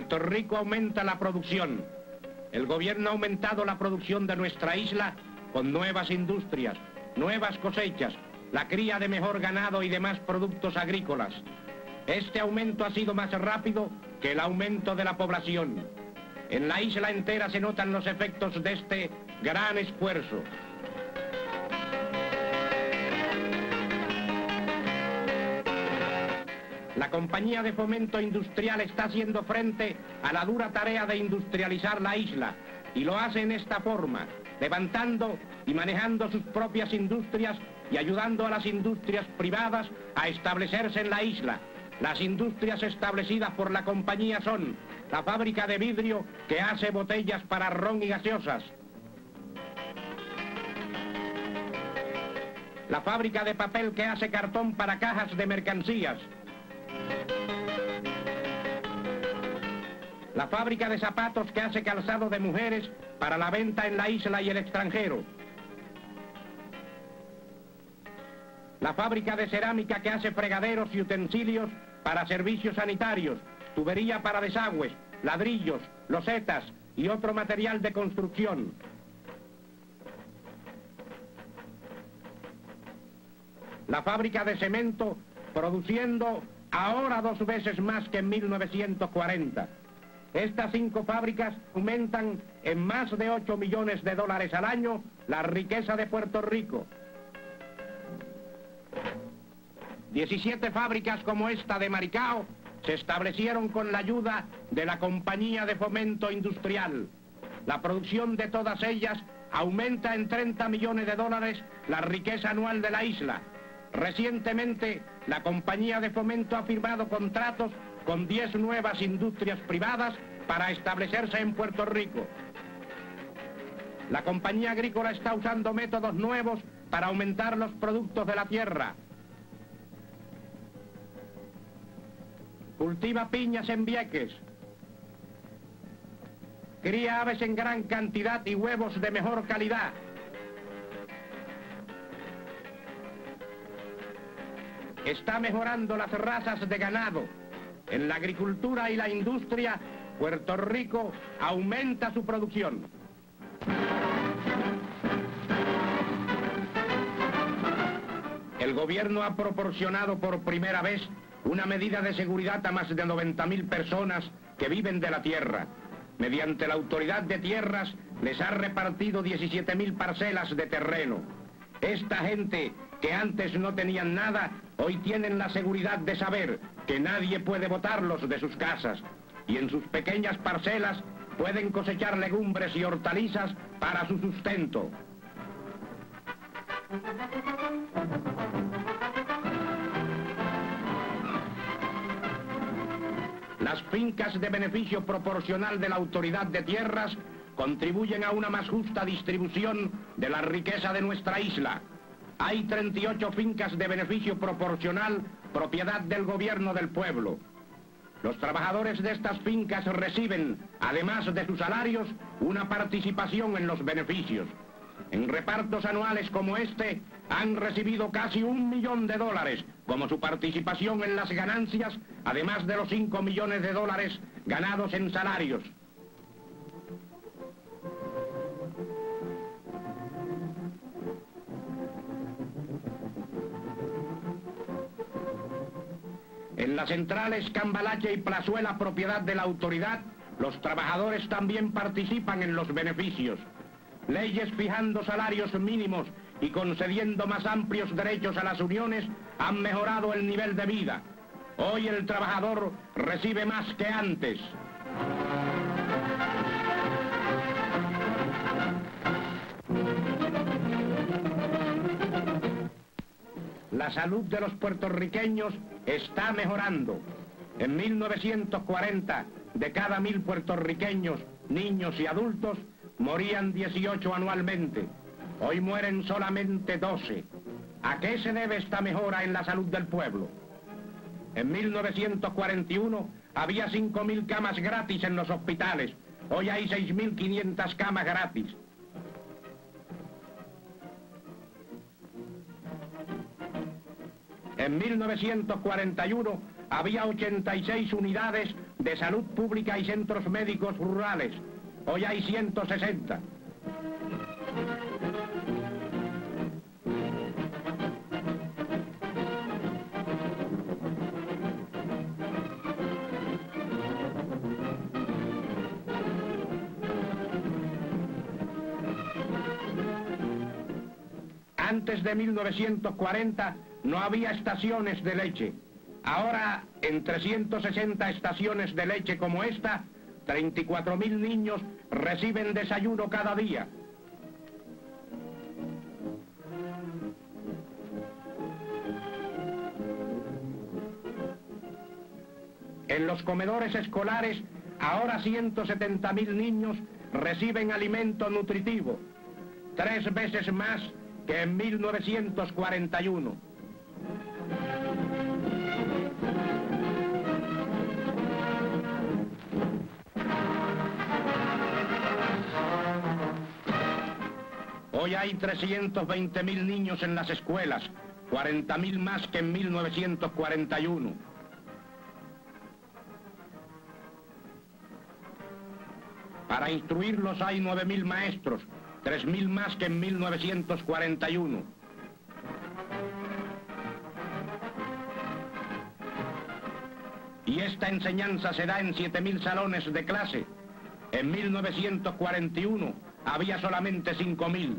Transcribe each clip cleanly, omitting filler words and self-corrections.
Puerto Rico aumenta la producción. El gobierno ha aumentado la producción de nuestra isla con nuevas industrias, nuevas cosechas, la cría de mejor ganado y demás productos agrícolas. Este aumento ha sido más rápido que el aumento de la población. En la isla entera se notan los efectos de este gran esfuerzo. La Compañía de Fomento Industrial está haciendo frente a la dura tarea de industrializar la isla y lo hace en esta forma, levantando y manejando sus propias industrias y ayudando a las industrias privadas a establecerse en la isla. Las industrias establecidas por la compañía son la fábrica de vidrio que hace botellas para ron y gaseosas, la fábrica de papel que hace cartón para cajas de mercancías, la fábrica de zapatos que hace calzado de mujeres para la venta en la isla y el extranjero, la fábrica de cerámica que hace fregaderos y utensilios para servicios sanitarios, tubería para desagües, ladrillos, losetas y otro material de construcción. La fábrica de cemento produciendo ahora 2 veces más que en 1940. Estas 5 fábricas aumentan en más de $8 millones al año la riqueza de Puerto Rico. 17 fábricas como esta de Maricao se establecieron con la ayuda de la Compañía de Fomento Industrial. La producción de todas ellas aumenta en $30 millones la riqueza anual de la isla. Recientemente, la Compañía de Fomento ha firmado contratos con 10 nuevas industrias privadas para establecerse en Puerto Rico. La Compañía Agrícola está usando métodos nuevos para aumentar los productos de la tierra. Cultiva piñas en Vieques. Cría aves en gran cantidad y huevos de mejor calidad. Está mejorando las razas de ganado. En la agricultura y la industria, Puerto Rico aumenta su producción. El gobierno ha proporcionado por primera vez una medida de seguridad a más de 90.000 personas que viven de la tierra. Mediante la Autoridad de Tierras les ha repartido 17.000 parcelas de terreno. Esta gente que antes no tenían nada, hoy tienen la seguridad de saber que nadie puede botarlos de sus casas y en sus pequeñas parcelas pueden cosechar legumbres y hortalizas para su sustento. Las fincas de beneficio proporcional de la Autoridad de Tierras contribuyen a una más justa distribución de la riqueza de nuestra isla. Hay 38 fincas de beneficio proporcional, propiedad del gobierno del pueblo. Los trabajadores de estas fincas reciben, además de sus salarios, una participación en los beneficios. En repartos anuales como este, han recibido casi $1 millón como su participación en las ganancias, además de los $5 millones ganados en salarios. En las centrales Cambalache y Plazuela, propiedad de la autoridad, los trabajadores también participan en los beneficios. Leyes fijando salarios mínimos y concediendo más amplios derechos a las uniones han mejorado el nivel de vida. Hoy el trabajador recibe más que antes. La salud de los puertorriqueños está mejorando. En 1940, de cada 1000 puertorriqueños, niños y adultos, morían 18 anualmente. Hoy mueren solamente 12. ¿A qué se debe esta mejora en la salud del pueblo? En 1941 había 5.000 camas gratis en los hospitales. Hoy hay 6.500 camas gratis. En 1941 había 86 unidades de salud pública y centros médicos rurales. Hoy hay 160. Antes de 1940 no había estaciones de leche. Ahora, en 360 estaciones de leche como esta, 34.000 niños reciben desayuno cada día. En los comedores escolares, ahora 170.000 niños reciben alimento nutritivo, 3 veces más que en 1941. Hoy hay 320.000 niños en las escuelas, 40.000 más que en 1941. Para instruirlos hay 9.000 maestros, 3.000 más que en 1941. Y esta enseñanza se da en 7.000 salones de clase. En 1941 había solamente 5.000.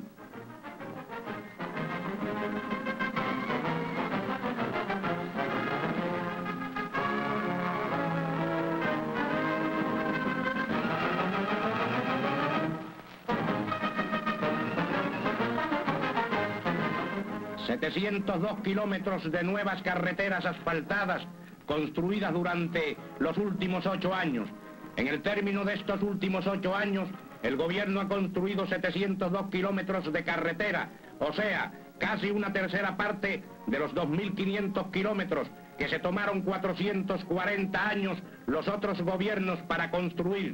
...702 kilómetros de nuevas carreteras asfaltadas construidas durante los últimos 8 años. En el término de estos últimos 8 años, el gobierno ha construido 702 kilómetros de carretera, o sea, casi una tercera parte de los 2.500 kilómetros que se tomaron 440 años los otros gobiernos para construir.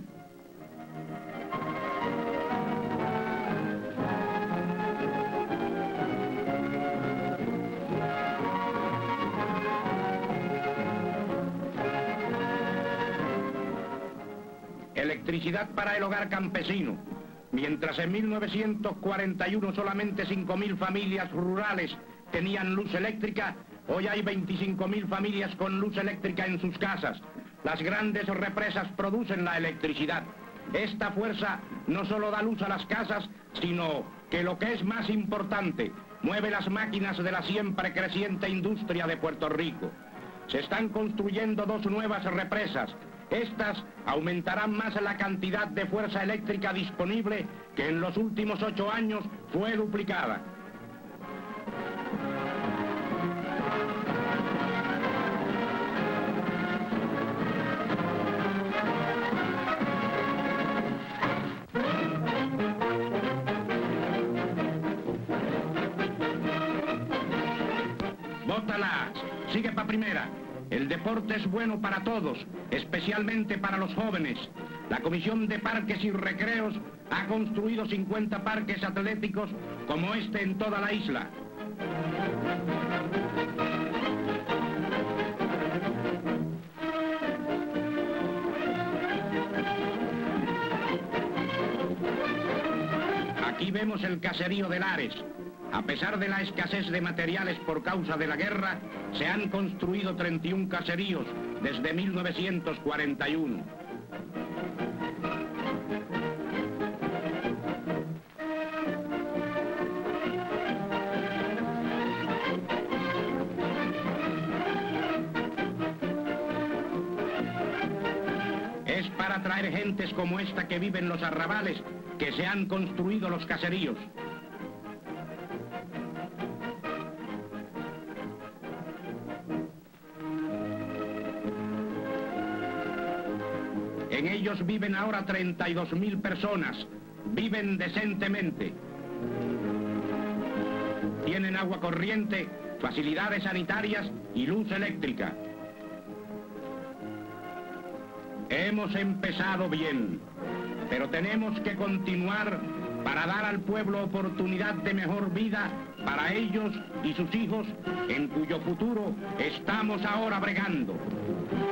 Electricidad para el hogar campesino. Mientras en 1941 solamente 5.000 familias rurales tenían luz eléctrica, hoy hay 25.000 familias con luz eléctrica en sus casas. Las grandes represas producen la electricidad. Esta fuerza no solo da luz a las casas, sino que lo que es más importante, mueve las máquinas de la siempre creciente industria de Puerto Rico. Se están construyendo 2 nuevas represas. Estas aumentarán más la cantidad de fuerza eléctrica disponible, que en los últimos 8 años fue duplicada. Bótala, sigue para primera. El deporte es bueno para todos, especialmente para los jóvenes. La Comisión de Parques y Recreos ha construido 50 parques atléticos como este en toda la isla. Aquí vemos el caserío de Lares. A pesar de la escasez de materiales por causa de la guerra, se han construido 31 caseríos desde 1941. Es para atraer gentes como esta que vive en los arrabales que se han construido los caseríos. En ellos viven ahora 32.000 personas. Viven decentemente. Tienen agua corriente, facilidades sanitarias y luz eléctrica. Hemos empezado bien, pero tenemos que continuar para dar al pueblo oportunidad de mejor vida para ellos y sus hijos, en cuyo futuro estamos ahora bregando.